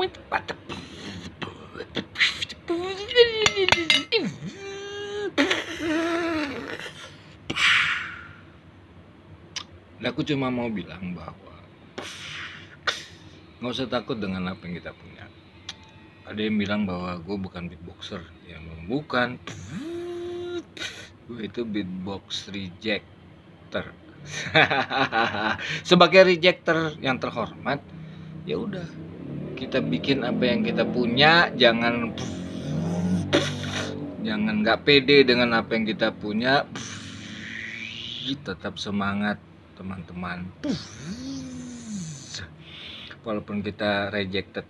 Aku cuma mau bilang bahwa nggak usah takut dengan apa yang kita punya. Ada yang bilang bahwa gue bukan beatboxer, ya bukan. Gue itu beatbox rejecter. Sebagai rejecter yang terhormat, ya udah kita bikin apa yang kita punya, jangan nggak pede dengan apa yang kita punya. Tetap semangat teman-teman, walaupun kita rejected.